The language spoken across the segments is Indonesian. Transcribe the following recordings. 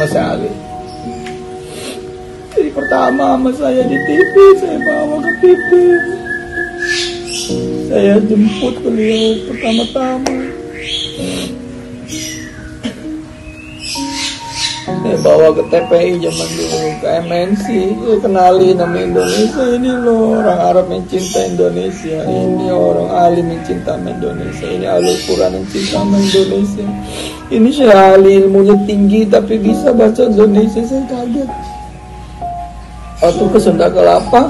sama sekali. Jadi pertama sama saya di TV, saya bawa ke TV, saya jemput beliau pertama-tama, saya bawa ke TPI zaman dulu, ke MNC, saya kenalin nama Indonesia. Ini loh orang Arab yang cinta Indonesia, ini orang alim yang cinta Indonesia, ini Ahlul Quran yang cinta Indonesia, ini Syekh Ali ilmunya tinggi tapi bisa bahasa Indonesia. Saya kaget. Waktu ke Sunda Kelapa,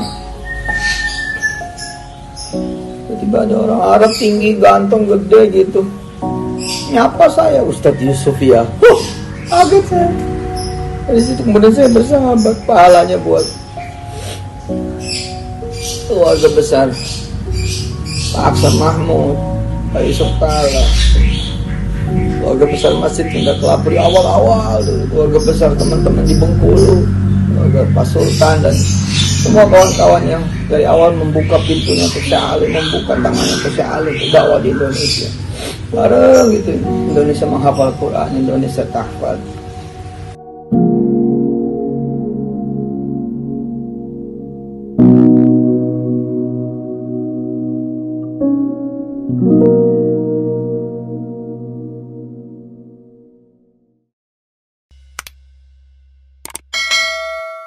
tiba-tiba ada orang Arab tinggi, ganteng, gede gitu, nyapa saya, Ustadz Yusuf ya. Kaget saya. Dari situ kemudian saya bersahabat, pahalanya buat keluarga besar Pak Aksan Mahmud, Pak Yusuf Kala, keluarga besar Masjid Sunda Kelapa di awal-awal dulu, keluarga besar teman-teman di Bengkulu, keluarga Pak Sultan, dan semua kawan-kawan yang dari awal membuka pintunya untuk Syekh Ali, membuka tangannya untuk Syekh Ali untuk dakwah di Indonesia. Bareng gitu, Indonesia menghafal Quran, Indonesia tahfadz. Thank you.